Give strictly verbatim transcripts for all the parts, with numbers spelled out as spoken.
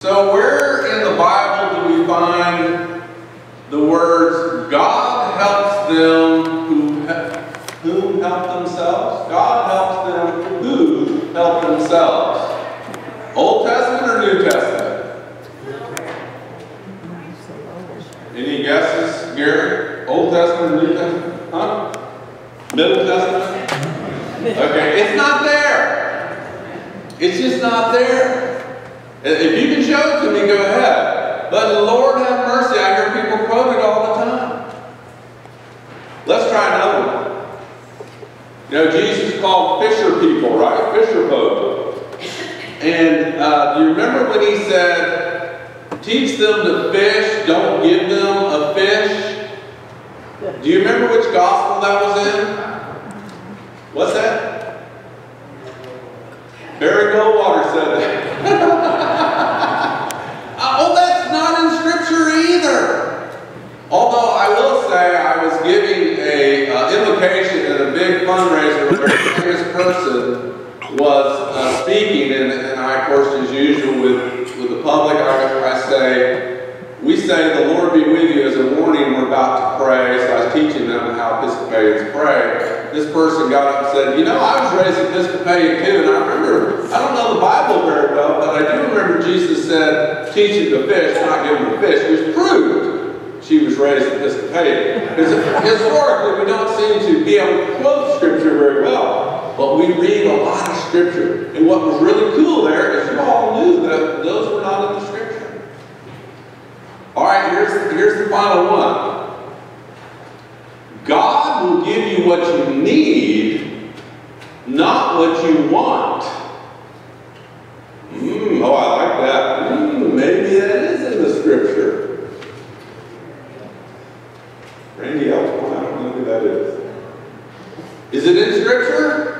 So where in the Bible do we find the words, God helps them who, who help themselves? God helps them who help themselves. Old Testament or New Testament? Any guesses, Gary? Old Testament or New Testament? Huh? Middle Testament? Okay, it's not there. It's just not there. If you can show it to me, go ahead. But Lord have mercy, I hear people quote it all the time. Let's try another one. You know, Jesus called fisher people, right? Fisher folk. And uh, do you remember when he said, teach them to fish, don't give them a fish? Do you remember which gospel that was in? What's that? Barry Goldwater said that. Oh, that's not in Scripture either. Although I will say I was giving a uh, invocation at a big fundraiser where a famous person was uh, speaking, and, and I, of course, as usual with, with the public, I, I say, we say, the Lord be with you as a warning, we're about to pray. So I was teaching them how Episcopalians pray. This person got up and said, you know, I was raised Episcopalian too, and I remember, I don't know the Bible very well, but I do remember Jesus said, teach him to fish, not give him a fish, which proved she was raised Episcopalian. Because historically, we don't seem to be able to quote Scripture very well, but we read a lot of Scripture. And what was really cool there is you all knew that those were not in the Scripture. All right, here's, here's the final one. God will give you what you need, not what you want. Mm, oh, I like that. Mm, maybe that is in the Scripture. Randy Elton, I don't know who that is. Is it in Scripture?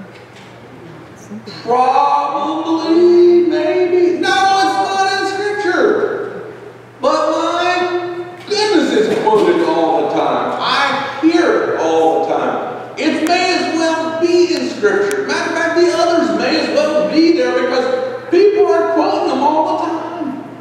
Probably, maybe. No, it's not in Scripture. But my goodness, it's quoted all the time. I hear it all the time. It may as well be in Scripture. Matter of fact, the others may as well be there because people are quoting them all the time.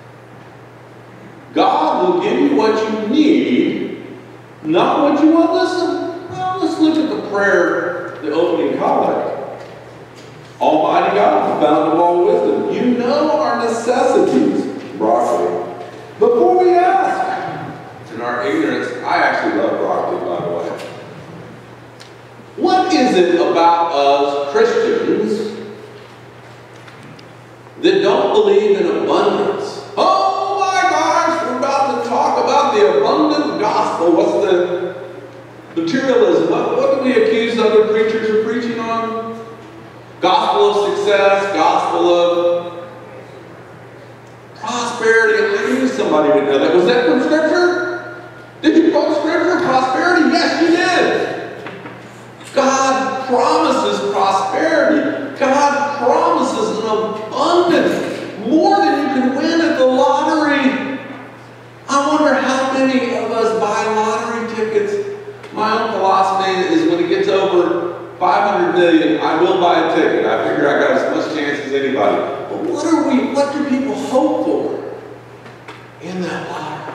God will give you what you need, not what you want. Listen, well, let's look at the prayer, the opening collect. Almighty God, the fount of all wisdom, you know our necessities, broccoli, before we ask. In our ignorance, I actually love broccoli, by the way. What is it about us Christians that don't believe in abundance? Oh my gosh, we're about to talk about the abundant gospel. What's the materialism? What, what do we accuse other preachers of preaching on? Gospel of success, gospel of prosperity. I knew somebody would know that. Was that from Scripture? Did you quote Scripture? Prosperity? Yes, you did. God promises prosperity. God promises an abundance. More than you can win at the lottery. I wonder how many of us buy lottery tickets. My own philosophy is when it gets over five hundred million, I will buy a ticket. I figure I got as much chance as anybody. But what are we, what do people hope for in that lottery?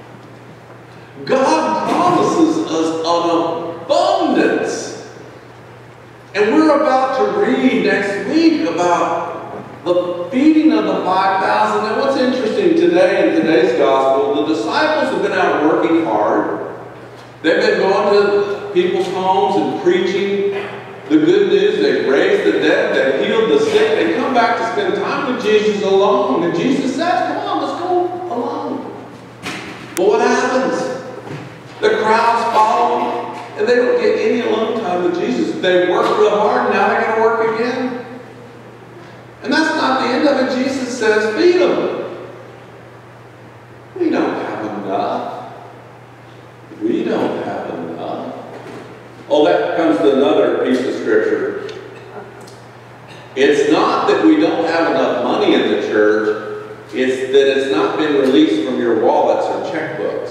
God promises us an abundance. And we're about to read next week about the feeding of the five thousand. And what's interesting today in today's gospel, the disciples have been out working hard. They've been going to people's homes and preaching the good news. They've raised the dead. They've healed the sick. They come back to spend time with Jesus alone. And Jesus says, come on, let's go alone. But what happens? The crowds follow them, and they don't get any alone time with Jesus. They work real hard, and now they got to work again. And that's not the end of it. Jesus says, feed them. We don't have enough. We don't have enough. Oh, that comes to another piece of Scripture. It's not that we don't have enough money in the church. It's that it's not been released from your wallets or checkbooks.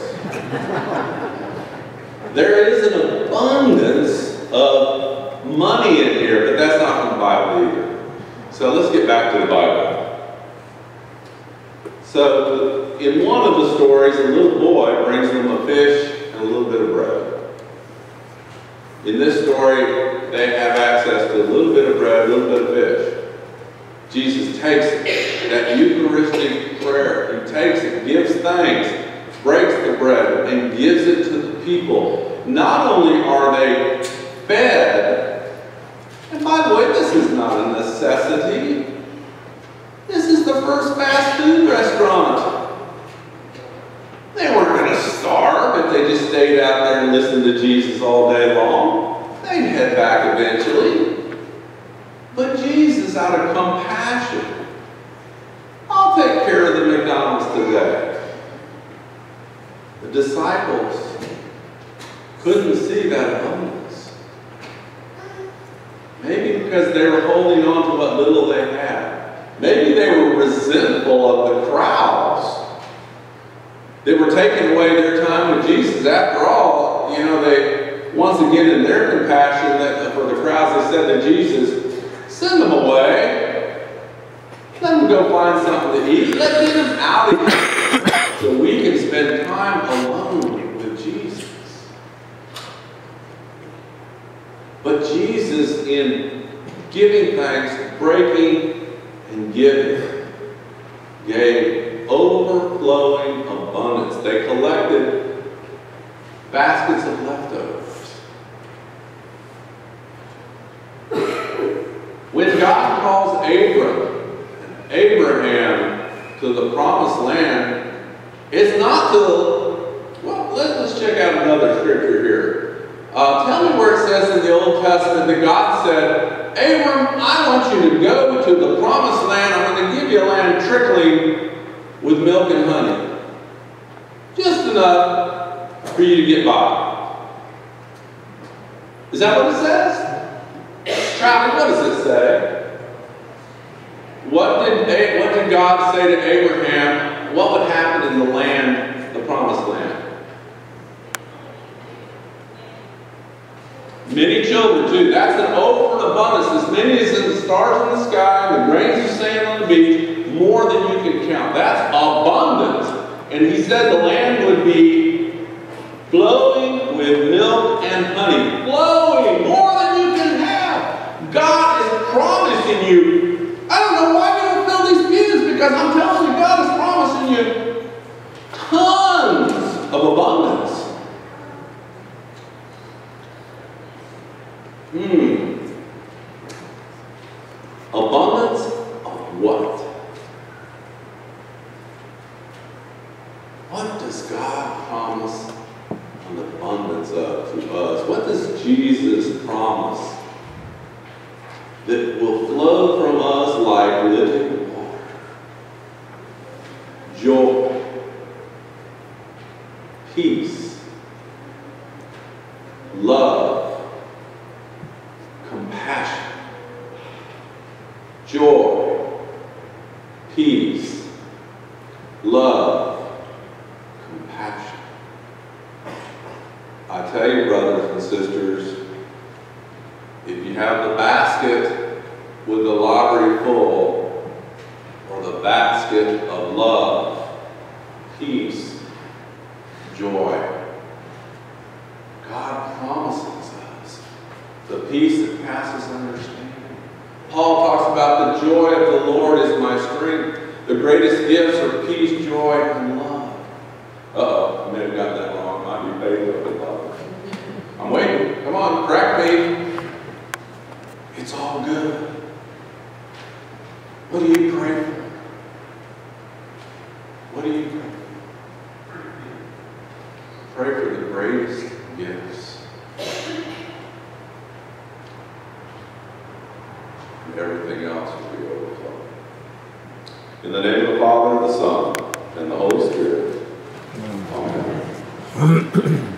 There is an abundance of money in here, but that's not from the Bible either. So let's get back to the Bible. So in one of the stories, a little boy brings them a fish and a little bit of bread. In this story, they have access to a little bit of bread, a little bit of fish. Jesus takes it, that Eucharistic prayer. He takes it, gives thanks, breaks the bread, and gives it to the people. Not only are they fed, and by the way, this is not a necessity. This is the first fast food restaurant. They weren't going to starve if they just stayed out there and listened to Jesus all day long. They'd head back eventually. But Jesus, out of compassion, I'll take care of the McDonald's today. The disciples couldn't see that abundance. Maybe because they were holding on to what little they had. Maybe they were resentful of the crowds. They were taking away their time with Jesus. After all, you know, they, once again in their compassion that, for the crowds, they said to Jesus, send them away. Let them go find something to eat. Let get them out of here so we can spend time alone with Jesus. But Jesus, in giving thanks, breaking and giving, gave overflowing abundance. They collected baskets of leftovers. When God calls Abram, Abraham to the promised land, it's not to, well, let's, let's check out another scripture here. Uh, tell me where it says in the Old Testament that God said, Abram, I want you to go to the promised land. I'm going to give you a land trickling with milk and honey. Just enough for you to get by. Is that what it says? Charlie, what does it say? What did, what did God say to Abraham? What would happen in the land, the promised land? Many children, too. That's an overabundance. As many as in the stars in the sky, and the grains of sand on the beach, more than you can count. That's abundance. And he said the land would be flowing with milk and honey. Flowing, more than you can have. God is promising you. I don't know why you don't fill these pews, because I'm telling you, God is promising you tons of abundance. Hmm. Abundance of what? What does God promise an abundance of to us? What does Jesus promise that will flow from us like living water? Joy, peace, love, compassion, joy, peace, love, compassion. I tell you, brothers and sisters, if you have the basket with the lottery full, or the basket of love, peace, joy, God promises us the peace that passes understanding. Paul talks about the joy of the Lord is my strength. The greatest gifts are peace, joy, and love. Uh-oh, I may have got that wrong. I might be paid a little bit longer. I'm waiting. Come on, correct me. It's all good. What do you pray for? What do you pray for? Pray for the greatest gifts. And everything else will be overflowing. In the name of the Father, and the Son, and the Holy Spirit. Amen.